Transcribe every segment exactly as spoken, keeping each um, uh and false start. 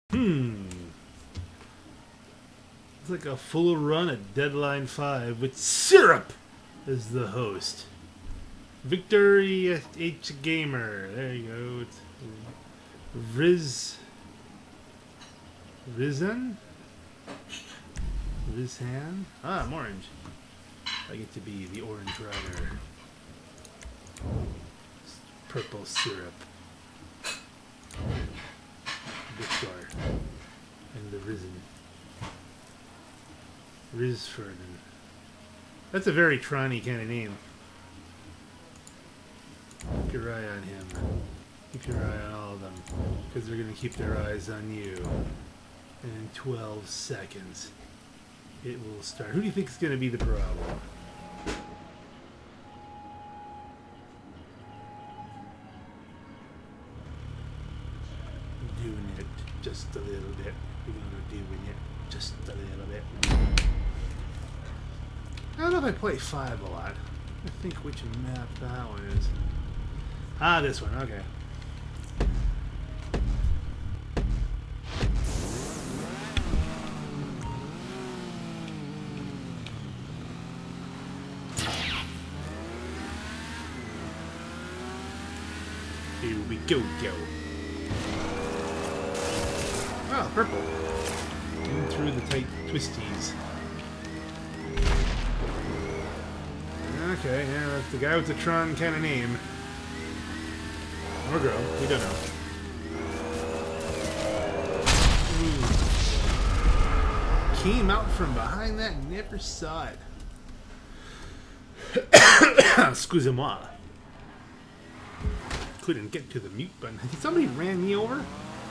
Hmm. It's like a full run at Deadline five with Syrup as the host. Victory H Gamer. There you go. It's Riz. Rizan? Rizhan? Ah, I'm orange. I get to be the orange rider. Purple syrup. Victor. And the Risen. Rizford. That's a very Tron-y kind of name. Keep your eye on him. Keep your eye on all of them. Because they're going to keep their eyes on you. And in twelve seconds, it will start. Who do you think is going to be the problem? Doing it just a little bit. We're going to doing it just a little bit. I don't know if I play five a lot. I think which map that one is. Ah, this one. Okay. Here we go, go. Oh, purple. In through the tight twisties. Okay, yeah, that's the guy with the Tron kind of name. Or girl, we don't know. Ooh. Came out from behind that, never saw it. Excusez-moi. Couldn't get to the mute button. Somebody ran me over?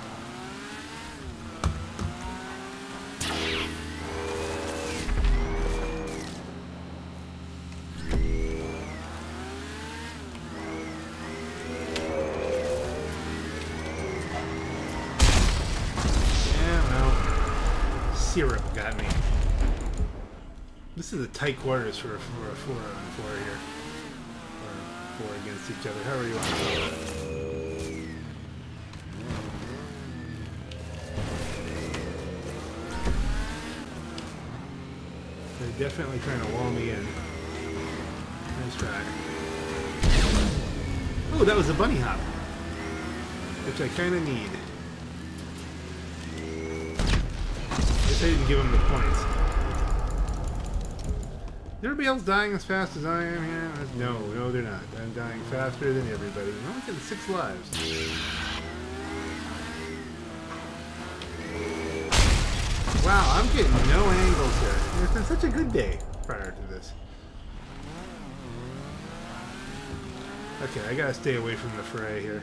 Syrup got me. This is a tight quarters for a, for a four on four here. Or four against each other. However you want to call it. They're definitely trying to wall me in. Nice try. Oh, that was a bunny hop. Which I kind of need. I didn't give him the points. Is everybody else dying as fast as I am here? No, no they're not. I'm dying faster than everybody. I'm only getting six lives. Wow, I'm getting no angles here. It's been such a good day prior to this. Okay, I gotta stay away from the fray here.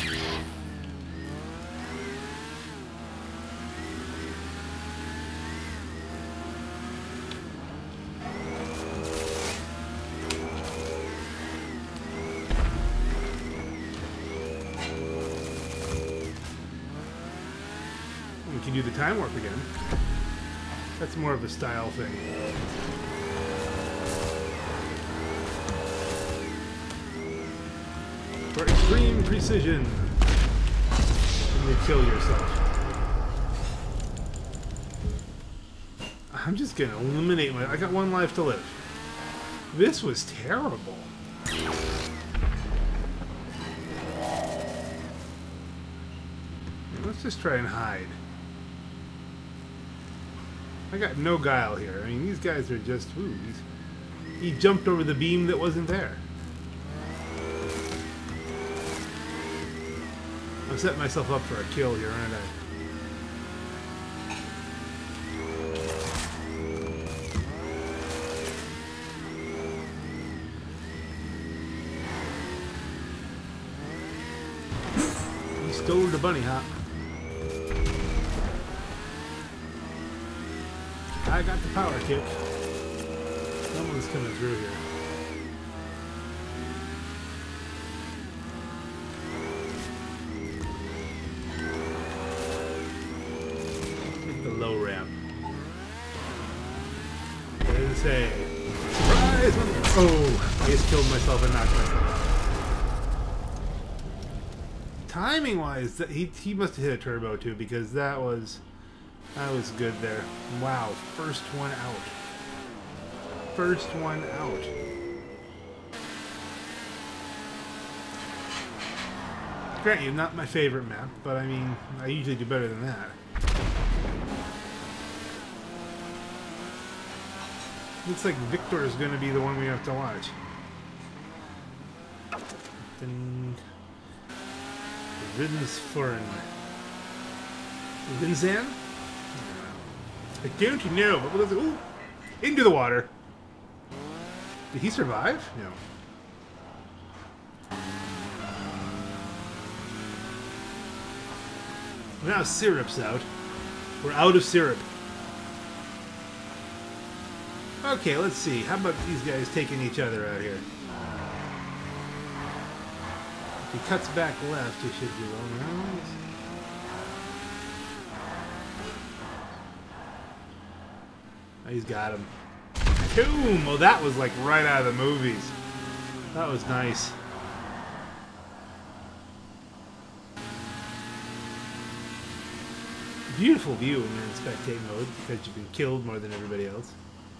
We can do the time warp again. That's more of a style thing. For extreme precision. And you kill yourself. I'm just gonna eliminate my... I got one life to live. This was terrible. Let's just try and hide. I got no guile here. I mean, these guys are just... Ooh, he jumped over the beam that wasn't there. I'm setting myself up for a kill here, aren't I? He stole the bunny hop. I got the power kick. Someone's coming through here. Hit the low ramp. What did it say? Surprise! Oh, I just killed myself and knocked myself timing wise, that he he must have hit a turbo too, because that was that was good there. Wow, first one out. First one out. Grant you, not my favorite map, but I mean, I usually do better than that. Looks like Victor is going to be the one we have to watch. Then Riddensforen. Linzan? I don't know, but what was it? Ooh! Into the water. Did he survive? No. Now syrup's out. We're out of syrup. Okay, let's see. How about these guys taking each other out here? If he cuts back left, he should do well. Oh, he's got him. Boom! Oh, that was like right out of the movies. That was nice. Beautiful view when you're in spectate mode because you've been killed more than everybody else.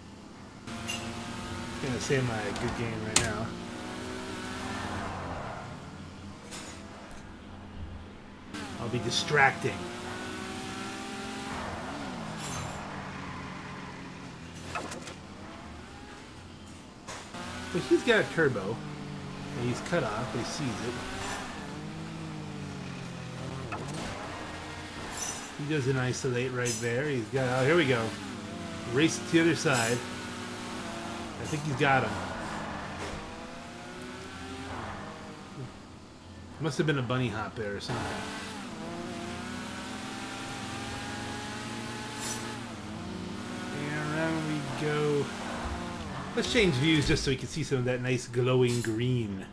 I'm gonna say my good game right now. I'll be distracting. But he's got a turbo, and he's cut off, but he sees it. He doesn't isolate right there. He's got, oh, here we go. Race to the other side. I think he's got him. Must have been a bunny hop there or something. And around we go. Let's change views just so we can see some of that nice glowing green.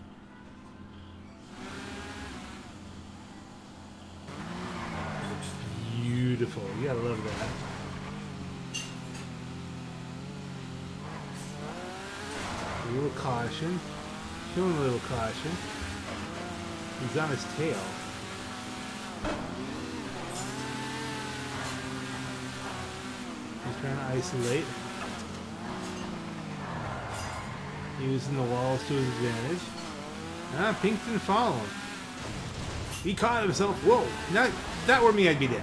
Beautiful. You gotta love that. A little caution. Showing a little caution. He's on his tail. He's trying to isolate. Using the walls to his advantage. Ah, Pink didn't follow him. He caught himself. Whoa! Not, that were me, I'd be dead.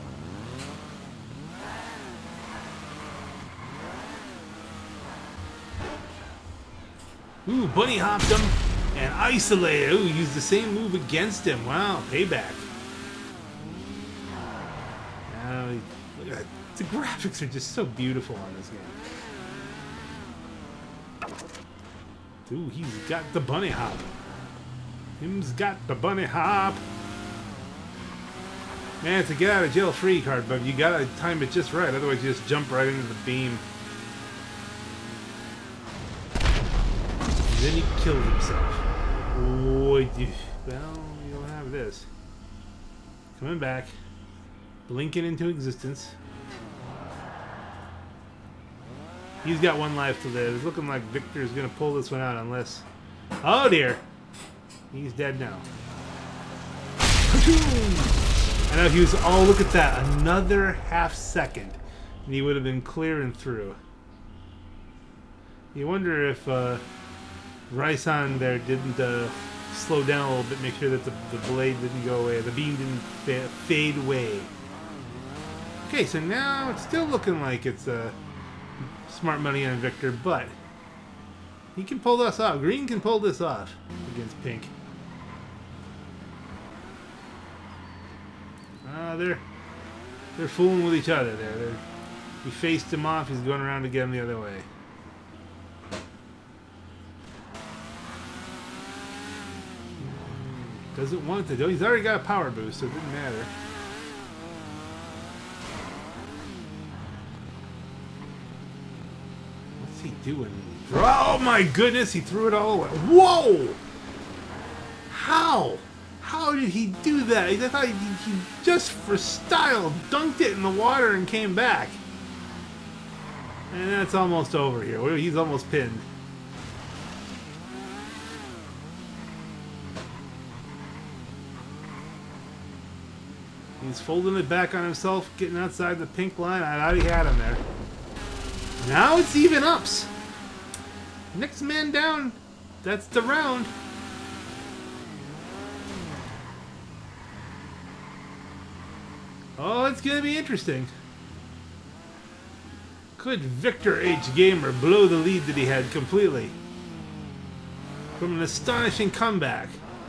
Ooh, bunny hopped him and isolated. Ooh, used the same move against him. Wow, payback. Now, look at that. The graphics are just so beautiful on this game. Ooh, he's got the bunny hop. Him's got the bunny hop. Man, it's a get out of jail free card, but you gotta time it just right, otherwise you just jump right into the beam. Then he killed himself. Oh, well, you don't have this. Coming back. Blinking into existence. He's got one life to live. It's looking like Victor's going to pull this one out unless... Oh, dear. He's dead now. And now he was... Oh, look at that. Another half second. And he would have been clear and through. You wonder if... Uh, Ryson there didn't uh, slow down a little bit, make sure that the, the blade didn't go away, the beam didn't fa fade away. Okay, so now it's still looking like it's uh, smart money on Victor, but he can pull this off. Green can pull this off against Pink. Ah, uh, they're they're fooling with each other there. They're, he faced him off. He's going around to get him the other way. Doesn't want to do. He's already got a power boost, so it didn't matter. What's he doing? Oh my goodness, he threw it all away. Whoa! How? How did he do that? I thought he, he just for style dunked it in the water and came back. And that's almost over here. He's almost pinned. He's folding it back on himself, getting outside the pink line. I already had him there. Now it's even ups. Next man down. That's the round. Oh, it's going to be interesting. Could Victor H. Gamer blow the lead that he had completely? From an astonishing comeback.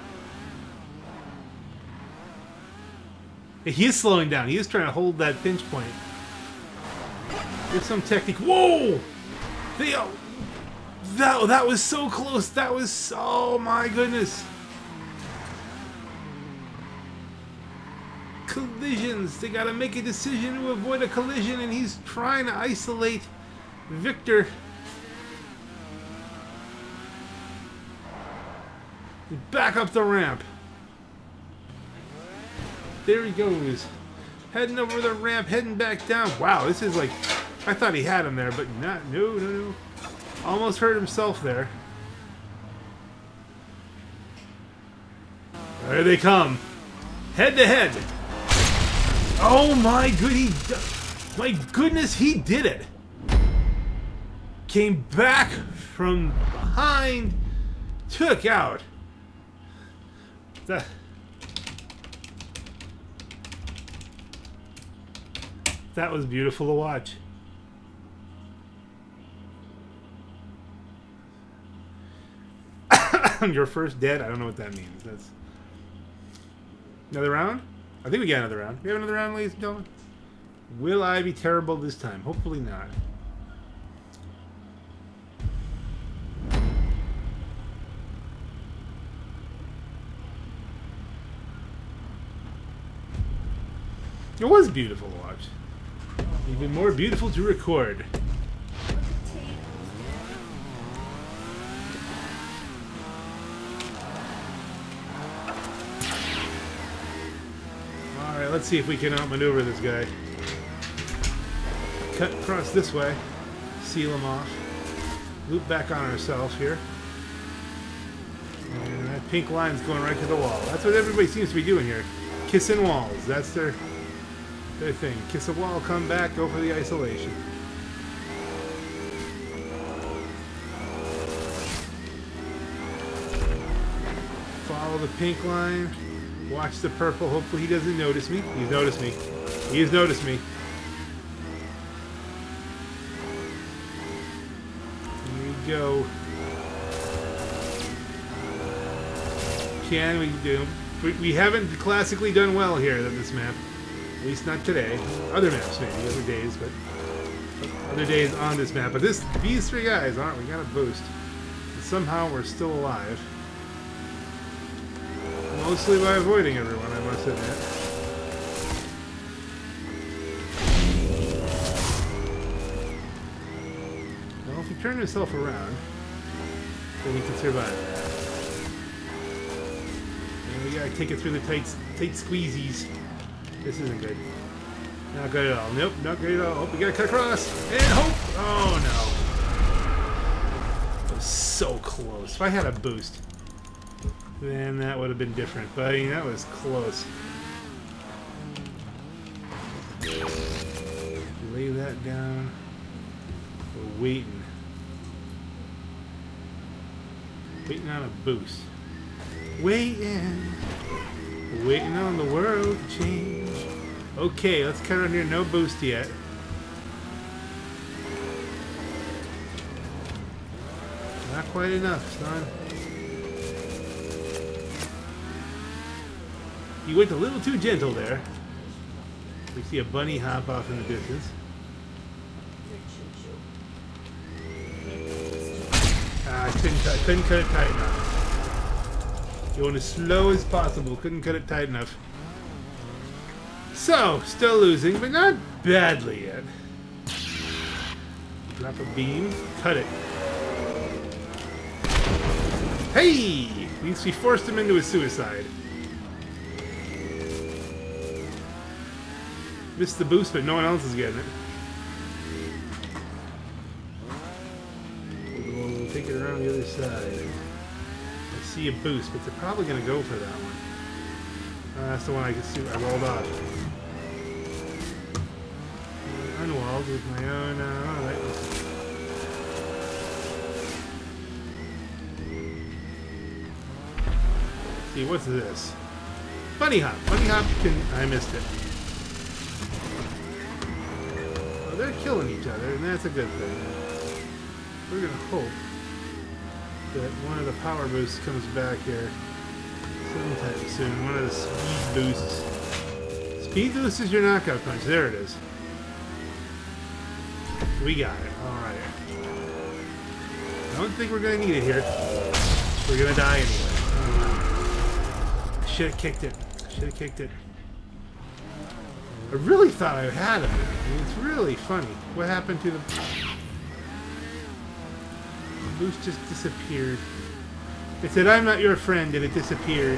He is slowing down. He is trying to hold that pinch point. There's some technique. Whoa! They, oh, that, that was so close. That was... Oh, my goodness. Collisions. They got to make a decision to avoid a collision, and he's trying to isolate Victor. Back up the ramp. There he goes. Heading over the ramp, heading back down. Wow, this is like... I thought he had him there, but not... No, no, no. Almost hurt himself there. There they come. Head to head. Oh my good, he... My goodness, he did it. Came back from behind. Took out. That... That was beautiful to watch. Your first dead? I don't know what that means. That's another round? I think we got another round. We have another round, ladies and gentlemen. Will I be terrible this time? Hopefully not. It was beautiful to watch. Even more beautiful to record. Alright, let's see if we can outmaneuver this guy. Cut across this way. Seal him off. Loop back on ourselves here. And that pink line's going right to the wall. That's what everybody seems to be doing here. Kissing walls. That's their... Their thing. Kiss a wall, come back, go for the isolation. Follow the pink line. Watch the purple. Hopefully he doesn't notice me. He's noticed me. He's noticed me. Here we go. Can we do? We, we haven't classically done well here on this map. At least not today. Other maps maybe, other days, but other days on this map. But this, these three guys aren't. We got a boost. And somehow we're still alive. Mostly by avoiding everyone, I must admit. Well, if he turned himself around, then he can survive. And we gotta take it through the tight, tight squeezies. This isn't good. Not good at all. Nope, not good at all. Oh, we gotta cut across. And hope! Oh no. That was so close. If I had a boost, then that would have been different. But I mean, that was close. Lay that down. We're waiting. Waiting on a boost. Waiting. Waiting on the world to change. Okay, let's cut on here. No boost yet. Not quite enough, son. You went a little too gentle there. We see a bunny hop off in the distance. Ah, I couldn't, I couldn't cut it tight enough. Going as slow as possible. Couldn't cut it tight enough. So, still losing, but not badly yet. Drop a beam. Cut it. Hey! At least we forced him into a suicide. Missed the boost, but no one else is getting it. We'll, we'll take it around the other side. I see a boost, but they're probably going to go for that one. Uh, that's the one I can see I rolled off. with my own. Uh, all right. Let's see, what's this? Bunny hop. Bunny hop can. I missed it. Oh, they're killing each other, and that's a good thing. We're gonna hope that one of the power boosts comes back here sometime soon. One of the speed boosts. Speed boost is your knockout punch. There it is. We got it. Alright. I don't think we're going to need it here. We're going to die anyway. Oh, should have kicked it. Should have kicked it. I really thought I had him. I mean, it's really funny. What happened to the... The boost just disappeared. It said, I'm not your friend, and it disappeared.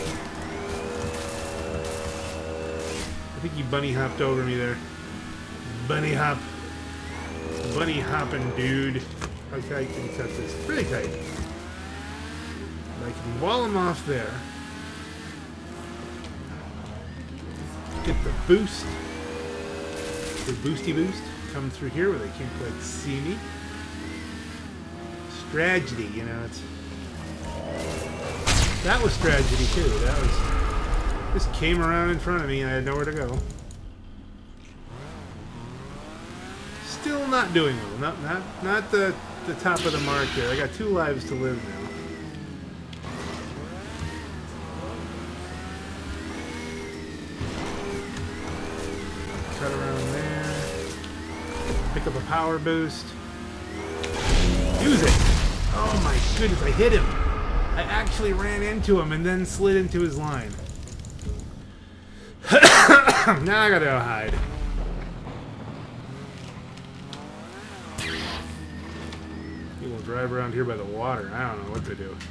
I think he bunny hopped over me there. Bunny hop. Bunny hopping, dude. Okay, I can cut this pretty tight. I can wall him off there. Get the boost. The boosty boost. Come through here where they can't quite see me. Tragedy, you know, it's... That was tragedy, too. That was... Just came around in front of me and I had nowhere to go. Still not doing well. Not, not, not the, the top of the mark there. I got two lives to live now. Cut around there. Pick up a power boost. Use it! Oh my goodness, I hit him! I actually ran into him and then slid into his line. Now I gotta go hide. People drive around here by the water. I don't know what to do.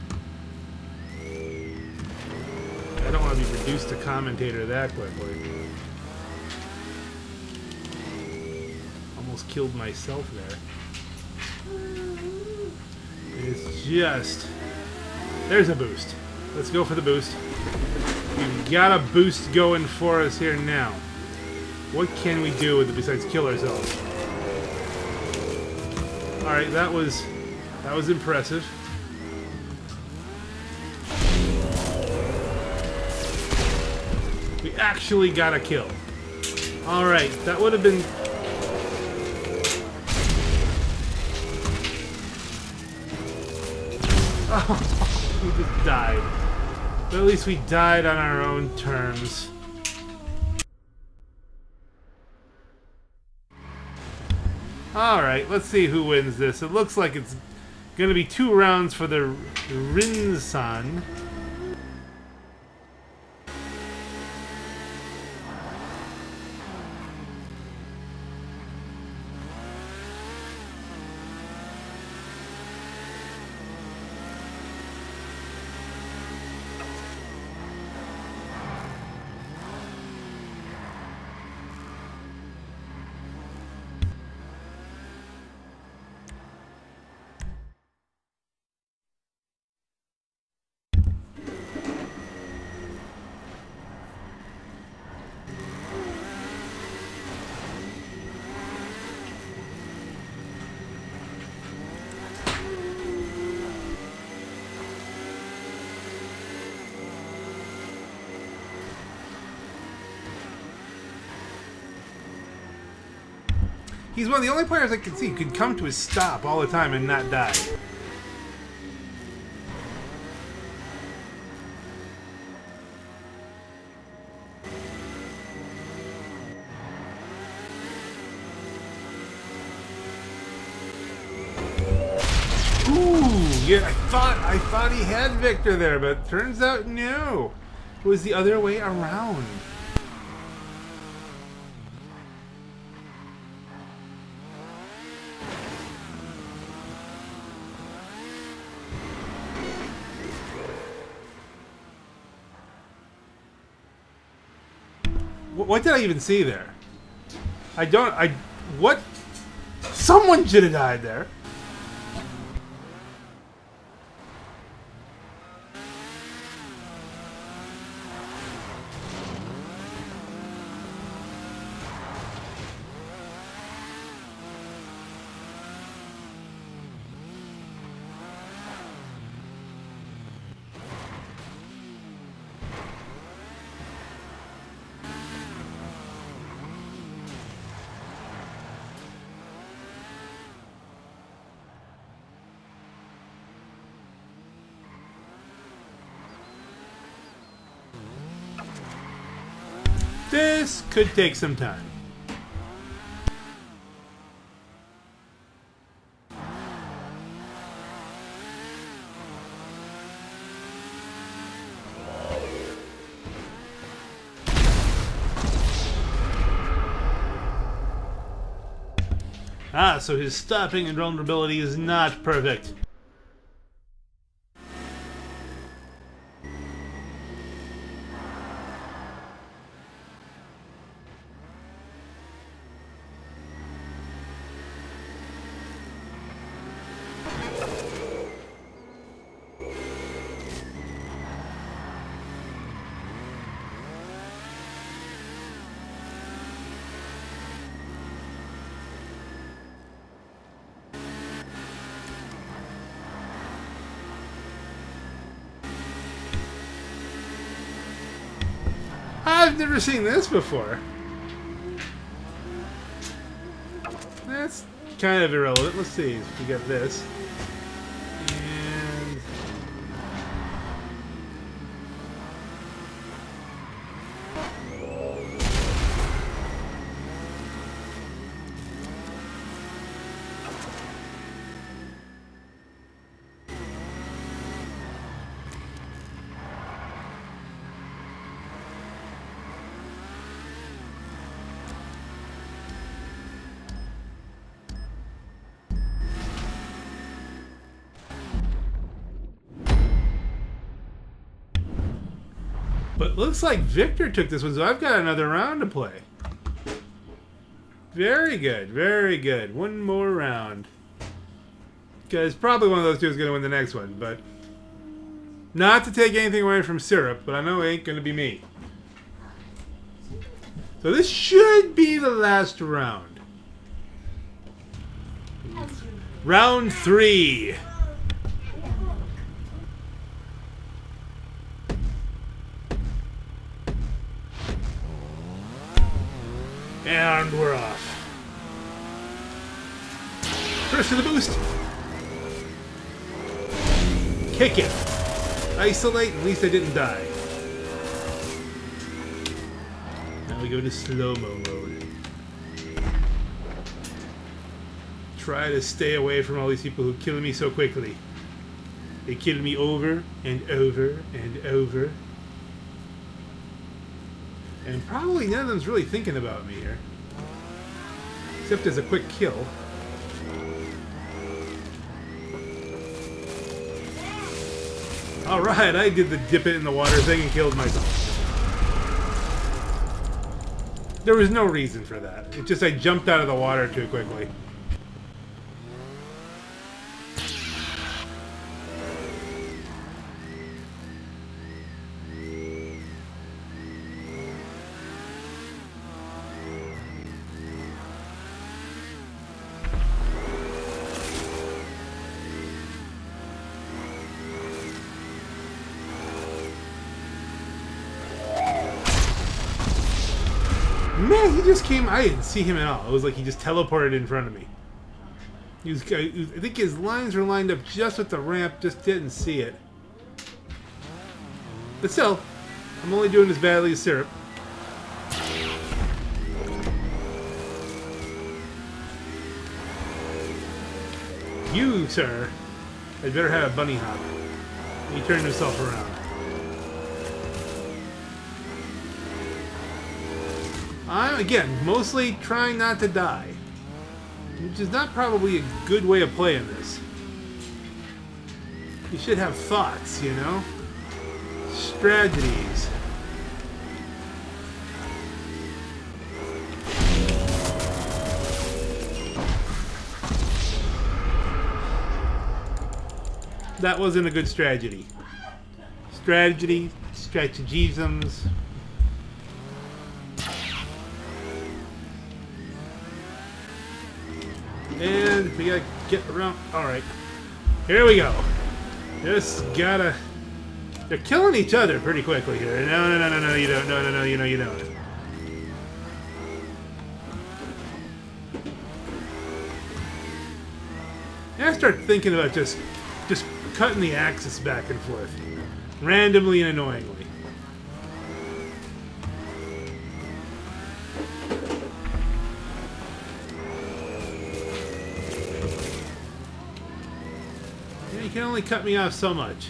I don't want to be reduced to commentator that quickly. Almost killed myself there. It's just... There's a boost. Let's go for the boost. We've got a boost going for us here now. What can we do with it besides kill ourselves? Alright, that was... That was impressive. We actually got a kill. Alright, that would have been... Oh, we just died. But at least we died on our own terms. Alright, let's see who wins this. It looks like it's going to be two rounds for the Rinsan. He's one of the only players I can see who can come to his stop all the time and not die. Ooh, yeah, I thought I thought he had Victor there, but turns out no. It was the other way around. What did I even see there? I don't... I... What? Someone should have died there. This could take some time. Ah, so his stopping and vulnerability is not perfect. I've never seen this before. That's kind of irrelevant. Let's see if we got this. And but looks like Victor took this one, so I've got another round to play. Very good, very good. One more round. Because probably one of those two is going to win the next one, but... Not to take anything away from Syrup, but I know it ain't going to be me. So this should be the last round. Round three. And we're off. First to the boost. Kick it. Isolate, at least I didn't die. Now we go to slow-mo mode. Try to stay away from all these people who kill me so quickly. They kill me over and over and over. And probably none of them's really thinking about me here. Except as a quick kill. Alright, I did the dip it in the water thing and killed myself. There was no reason for that. It's just I jumped out of the water too quickly. Man, he just came... I didn't see him at all. It was like he just teleported in front of me. He was, I think his lines were lined up just with the ramp, just didn't see it. But still, I'm only doing as badly as Syrup. You, sir, had better have a bunny hop. He turned himself around. I'm, again, mostly trying not to die. Which is not probably a good way of playing this. You should have thoughts, you know? Strategies. That wasn't a good strategy. Strategy, strategisms. And we gotta get around. Alright. Here we go. Just gotta... They're killing each other pretty quickly here. No, no, no, no, no, you don't. No, no, no, you know, you don't. And I start thinking about just, just cutting the axis back and forth. Randomly and annoyingly. can only cut me off so much.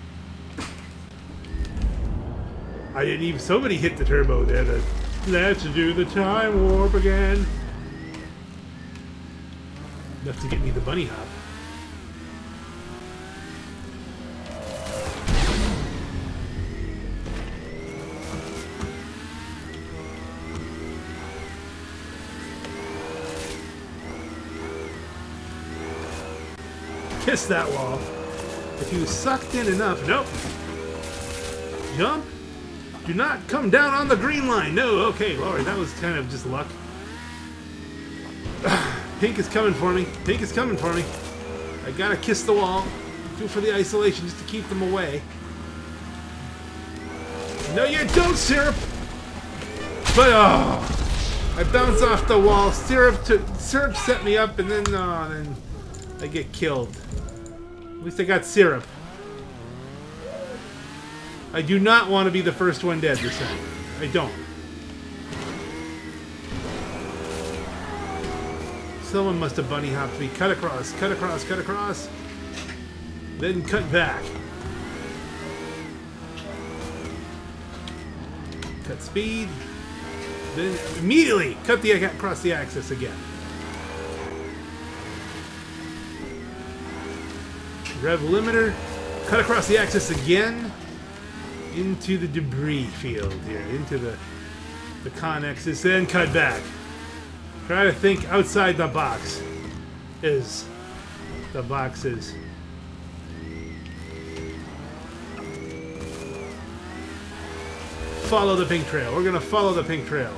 I didn't even... Somebody hit the turbo there. To, let's do the time warp again. Enough to get me the bunny hop. Kiss that wall. If you sucked in enough... Nope. Jump. Do not come down on the green line. No, okay, Lord, that was kind of just luck. Pink is coming for me. Pink is coming for me. I gotta kiss the wall. Do for the isolation just to keep them away. No, you don't, Syrup! But, oh! I bounce off the wall. Syrup, to, Syrup set me up, and then, oh, then I get killed. At least I got Syrup. I do not want to be the first one dead this time. I don't. Someone must have bunny hopped me. Cut across, cut across, cut across. Then cut back. Cut speed. Then immediately cut the across the axis again. Rev limiter. Cut across the axis again. Into the debris field here, into the the connexes, then cut back. Try to think outside the box. Is the box is. Follow the pink trail. We're gonna follow the pink trail.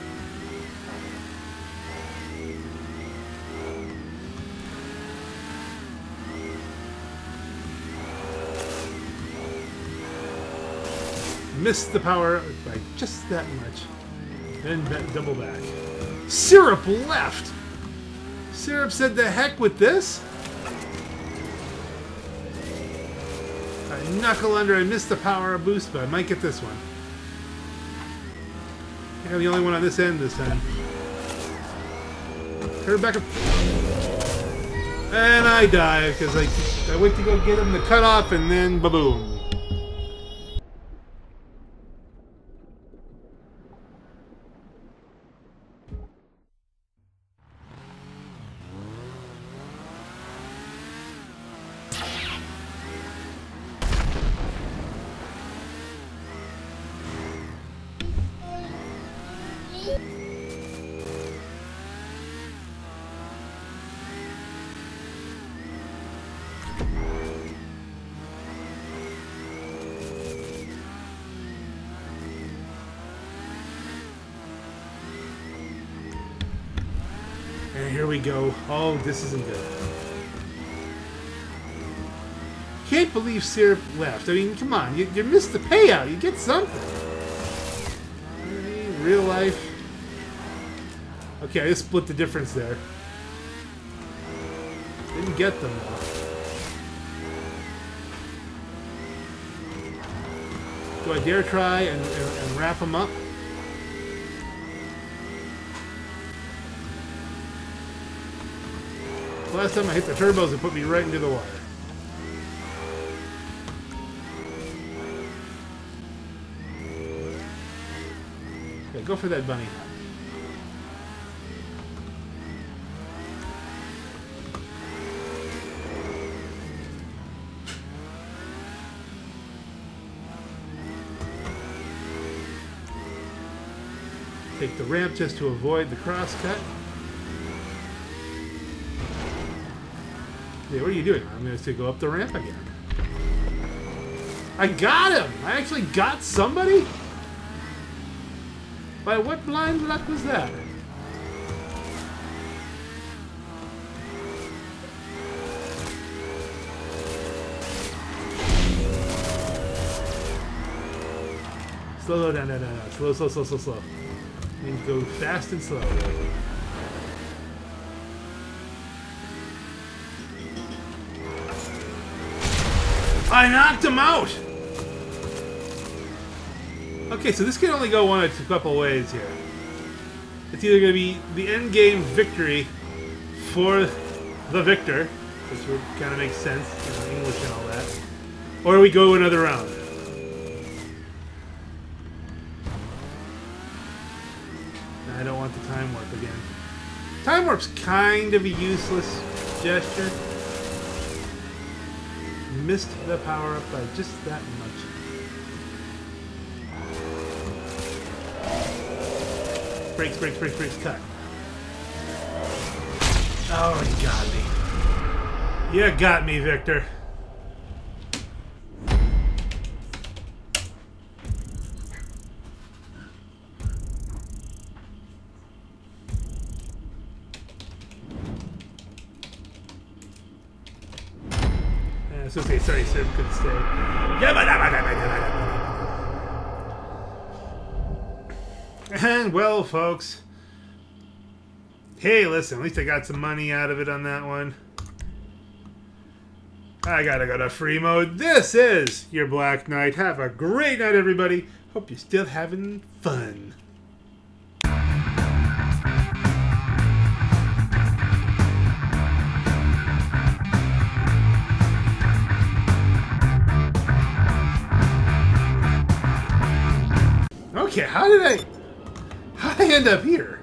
Missed the power by just that much. Then double back. Syrup left! Syrup said the heck with this? I knuckle under, I missed the power boost, but I might get this one. I think I'm the only one on this end this time. Turn back up. And I die, because I, I went to go get him the cutoff, and then ba-boom. And here we go. Oh, this isn't good. Can't believe Syrup left. I mean, come on. You, you missed the payout. You get something. Real life. Okay, I just split the difference there. Didn't get them though. Do I dare try and, and, and wrap them up? Last time I hit the turbos, it put me right into the water. Okay, go for that bunny. Take the ramp just to avoid the crosscut. Yeah, what are you doing? I'm going to go up the ramp again. I got him! I actually got somebody? By what blind luck was that? Slow, slow down, down, down, down. Slow, slow, slow, slow, slow. You need to go fast and slow. I knocked him out! Okay, so this can only go one of a couple ways here. It's either going to be the end game victory for the victor, which would kind of make sense, you know, English and all that. Or we go another round. I don't want the time warp again. Time warp's kind of a useless gesture. Missed the power up by just that much. Brakes, brakes, brakes, brakes, cut. Oh, you got me. You got me, Victor. Uh, so okay, sorry, sir, couldn't stay. And well, folks. Hey, listen, at least I got some money out of it on that one. I gotta go to free mode. This is your Black Knight. Have a great night, everybody. Hope you're still having fun. Okay, how did I... How did I end up here?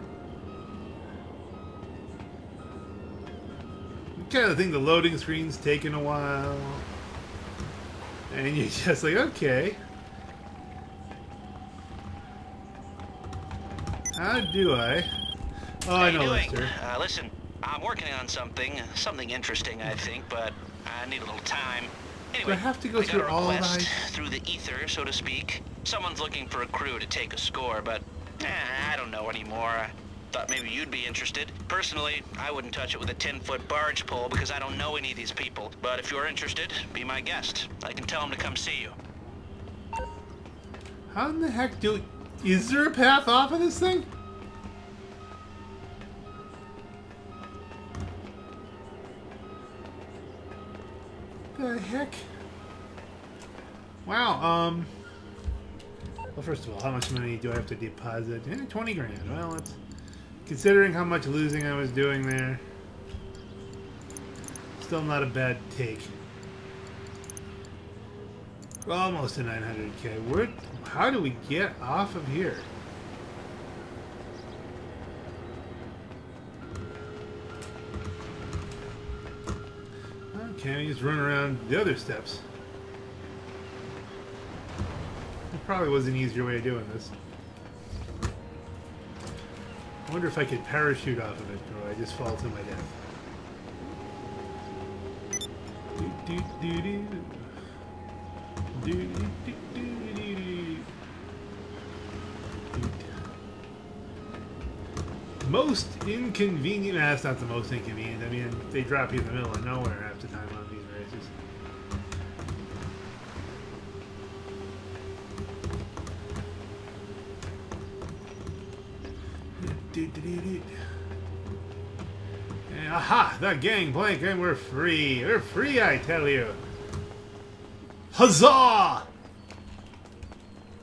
Kind of think the loading screen's taking a while. And you're just like, okay. How do I? Oh, I know that, sir. Uh, listen, I'm working on something, something interesting, I think, but I need a little time. Anyway, do I have to go through all that? Through the ether, so to speak. Someone's looking for a crew to take a score, but eh, I don't know anymore. I thought maybe you'd be interested. Personally, I wouldn't touch it with a ten-foot barge pole because I don't know any of these people. But if you're interested, be my guest. I can tell them to come see you. How in the heck do... Is there a path off of this thing? The heck? Wow, um... well, first of all, how much money do I have to deposit? Eh, twenty grand. Well, it's... Considering how much losing I was doing there, still not a bad take. Almost to nine hundred K. Where... How do we get off of here? Okay, I just run around the other steps. There probably was an easier way of doing this. I wonder if I could parachute off of it, or I just fall to my death. Do, do, do, do. Do, do, do, do, do, do. Most inconvenient. Nah, that's not the most inconvenient. I mean, they drop you in the middle of nowhere half the time on these races. And, aha! The gangplank, and we're free. We're free, I tell you. Huzzah!